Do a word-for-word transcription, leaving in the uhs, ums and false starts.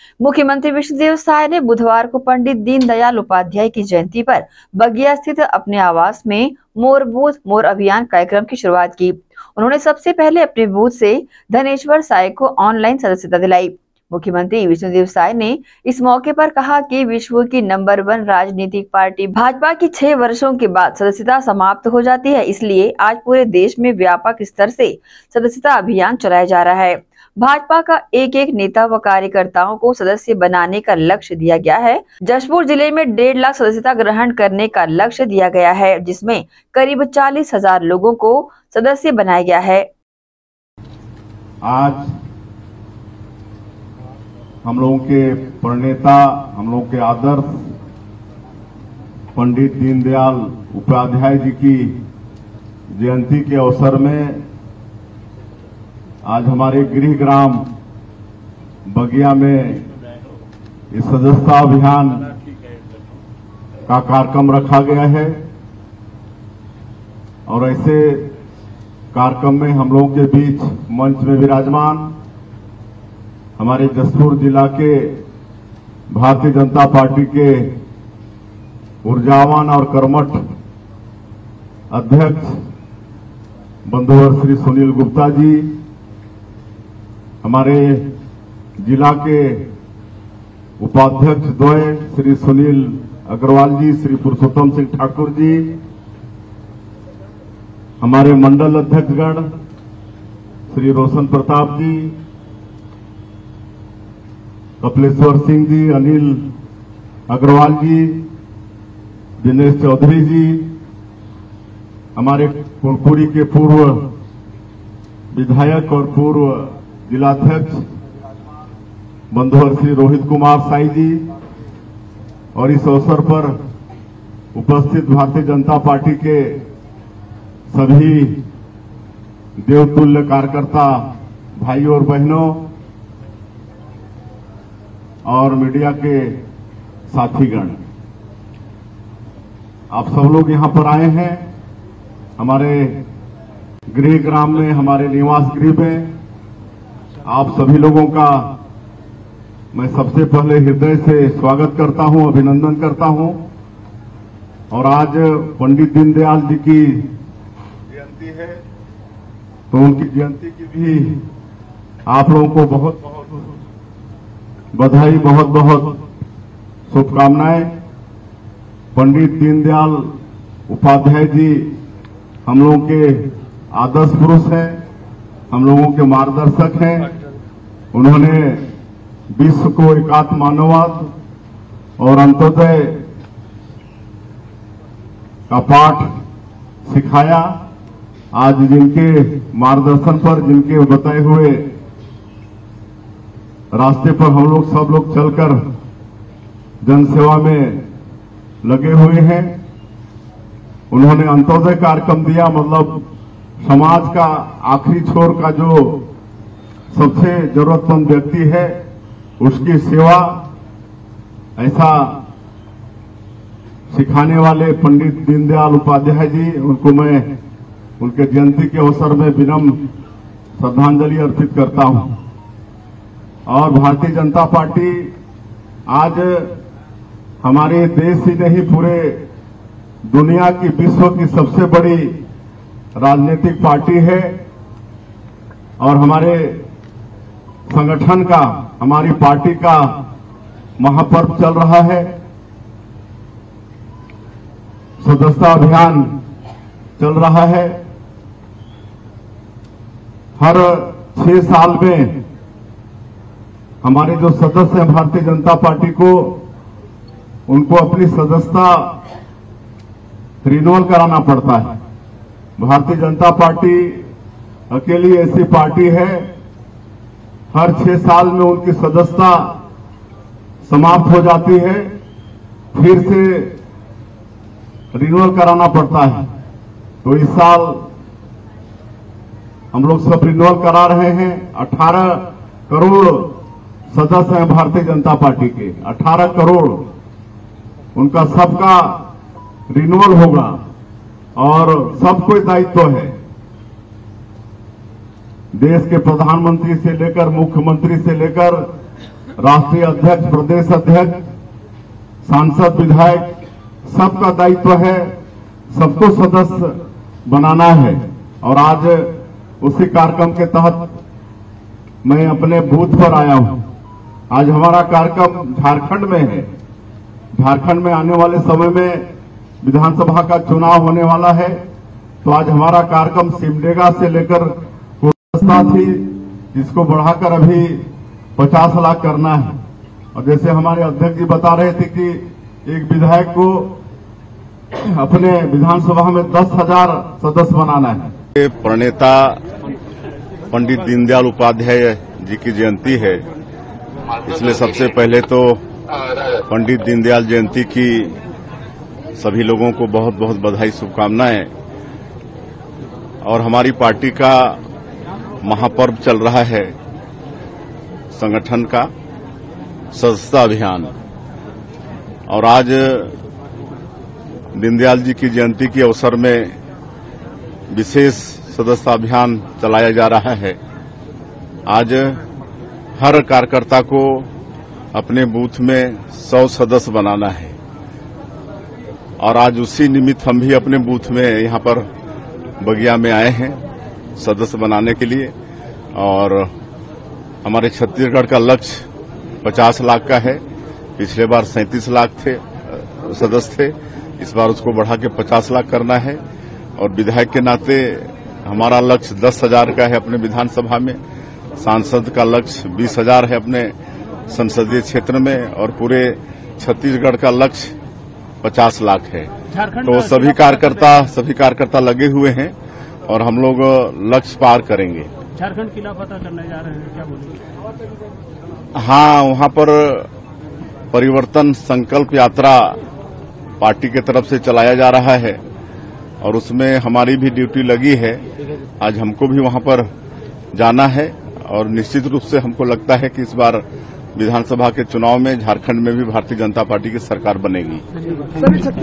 मुख्यमंत्री विष्णुदेव साय ने बुधवार को पंडित दीनदयाल उपाध्याय की जयंती पर बगिया स्थित अपने आवास में मोर बूथ मोर अभियान कार्यक्रम की शुरुआत की। उन्होंने सबसे पहले अपने बूथ से धनेश्वर साय को ऑनलाइन सदस्यता दिलाई। मुख्यमंत्री विष्णुदेव साय ने इस मौके पर कहा कि विश्व की नंबर वन राजनीतिक पार्टी भाजपा की छह वर्षों के बाद सदस्यता समाप्त हो जाती है, इसलिए आज पूरे देश में व्यापक स्तर से सदस्यता अभियान चलाया जा रहा है। भाजपा का एक एक नेता व कार्यकर्ताओं को सदस्य बनाने का लक्ष्य दिया गया है। जशपुर जिले में डेढ़ लाख सदस्यता ग्रहण करने का लक्ष्य दिया गया है, जिसमें करीब चालीस हजार लोगों को सदस्य बनाया गया है। आज हम लोगों के प्रणेता, हम लोगों के आदर्श पंडित दीनदयाल उपाध्याय जी की जयंती के अवसर में आज हमारे गृह ग्राम बगिया में इस सदस्यता अभियान का कार्यक्रम रखा गया है और ऐसे कार्यक्रम में हम लोगों के बीच मंच में विराजमान हमारे जशपुर जिला के भारतीय जनता पार्टी के ऊर्जावान और कर्मठ अध्यक्ष बंधुवर श्री सुनील गुप्ता जी, हमारे जिला के उपाध्यक्ष द्वय श्री सुनील अग्रवाल जी, श्री पुरुषोत्तम सिंह ठाकुर जी, हमारे मंडल अध्यक्षगण श्री रोशन प्रताप जी, कपिलेश्वर सिंह जी, अनिल अग्रवाल जी, दिनेश चौधरी जी, हमारे कुरकुरी के पूर्व विधायक और पूर्व जिलाध्यक्ष बंधुवर श्री रोहित कुमार साई जी और इस अवसर पर उपस्थित भारतीय जनता पार्टी के सभी देवतुल्य कार्यकर्ता भाइयों और बहनों और मीडिया के साथीगण, आप सब लोग यहां पर आए हैं। हमारे गृह ग्राम में, हमारे निवास गृह में आप सभी लोगों का मैं सबसे पहले हृदय से स्वागत करता हूं, अभिनंदन करता हूं। और आज पंडित दीनदयाल जी की जयंती है, तो उनकी जयंती की भी आप लोगों को बहुत बहुत बधाई, बहुत बहुत शुभकामनाएं। पंडित दीनदयाल उपाध्याय जी हम लोगों के आदर्श पुरुष हैं, हम लोगों के मार्गदर्शक हैं। उन्होंने विश्व को एकात्म मानववाद और अंत्योदय का पाठ सिखाया। आज जिनके मार्गदर्शन पर, जिनके बताए हुए रास्ते पर हम लोग सब लोग चलकर जनसेवा में लगे हुए हैं। उन्होंने अंत्योदय कार्यक्रम दिया, मतलब समाज का आखिरी छोर का जो सबसे जरूरतमंद व्यक्ति है उसकी सेवा, ऐसा सिखाने वाले पंडित दीनदयाल उपाध्याय जी, उनको मैं उनके जयंती के अवसर में विनम्र श्रद्धांजलि अर्पित करता हूं। और भारतीय जनता पार्टी आज हमारे देश ही नहीं, पूरे दुनिया की, विश्व की सबसे बड़ी राजनीतिक पार्टी है। और हमारे संगठन का, हमारी पार्टी का महापर्व चल रहा है। सदस्यता अभियान चल रहा है। हर छह साल में हमारे जो सदस्य हैं भारतीय जनता पार्टी को, उनको अपनी सदस्यता रिन्यूअल कराना पड़ता है। भारतीय जनता पार्टी अकेली ऐसी पार्टी है, हर छह साल में उनकी सदस्यता समाप्त हो जाती है, फिर से रिन्यूअल कराना पड़ता है। तो इस साल हम लोग सब रिन्यूअल करा रहे हैं। अठारह करोड़ सदस्य हैं भारतीय जनता पार्टी के, अठारह करोड़, उनका सबका रिन्यूअल होगा और सबको दायित्व है। देश के प्रधानमंत्री से लेकर, मुख्यमंत्री से लेकर राष्ट्रीय अध्यक्ष, प्रदेश अध्यक्ष, सांसद, विधायक, सबका दायित्व है, सबको सदस्य बनाना है। और आज उसी कार्यक्रम के तहत मैं अपने बूथ पर आया हूं। आज हमारा कार्यक्रम झारखंड में है। झारखंड में आने वाले समय में विधानसभा का चुनाव होने वाला है, तो आज हमारा कार्यक्रम सिमडेगा से लेकर व्यवस्था थी, जिसको बढ़ाकर अभी पचास लाख करना है। और जैसे हमारे अध्यक्ष जी बता रहे थे कि एक विधायक को अपने विधानसभा में दस हजार सदस्य बनाना है। प्रणेता पंडित दीनदयाल उपाध्याय जी की जयंती है, इसलिए सबसे पहले तो पंडित दीनदयाल जयंती की सभी लोगों को बहुत बहुत बधाई, शुभकामनाएं। और हमारी पार्टी का महापर्व चल रहा है, संगठन का सदस्यता अभियान। और आज दीनदयाल जी की जयंती के अवसर में विशेष सदस्यता अभियान चलाया जा रहा है। आज हर कार्यकर्ता को अपने बूथ में सौ सदस्य बनाना है और आज उसी निमित्त हम भी अपने बूथ में यहां पर बगिया में आए हैं सदस्य बनाने के लिए। और हमारे छत्तीसगढ़ का लक्ष्य पचास लाख का है। पिछले बार सैंतीस लाख थे सदस्य थे, इस बार उसको बढ़ा के पचास लाख करना है। और विधायक के नाते हमारा लक्ष्य दस हजार का है अपने विधानसभा में, सांसद का लक्ष्य बीस हजार है अपने संसदीय क्षेत्र में, और पूरे छत्तीसगढ़ का लक्ष्य पचास लाख है। तो सभी कार्यकर्ता सभी कार्यकर्ता लगे हुए हैं और हम लोग लक्ष्य पार करेंगे। झारखंड किला पता करने जा रहे हैं, क्या बोलेंगे? हाँ, वहां पर परिवर्तन संकल्प यात्रा पार्टी की तरफ से चलाया जा रहा है और उसमें हमारी भी ड्यूटी लगी है। आज हमको भी वहां पर जाना है और निश्चित रूप से हमको लगता है कि इस बार विधानसभा के चुनाव में झारखंड में भी भारतीय जनता पार्टी की सरकार बनेगी।